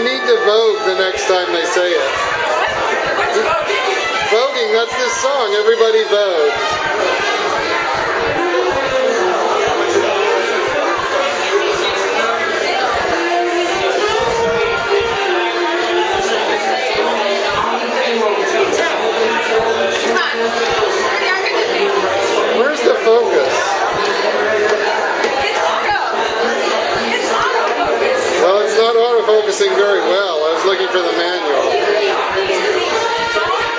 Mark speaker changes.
Speaker 1: You need to vogue the next time they say it.
Speaker 2: What's voguing?
Speaker 1: Voguing, that's this song. Everybody vogue. Where's the focus?
Speaker 2: It's autofocus.
Speaker 1: Well, it's not autofocusing very well. I was looking for the manual.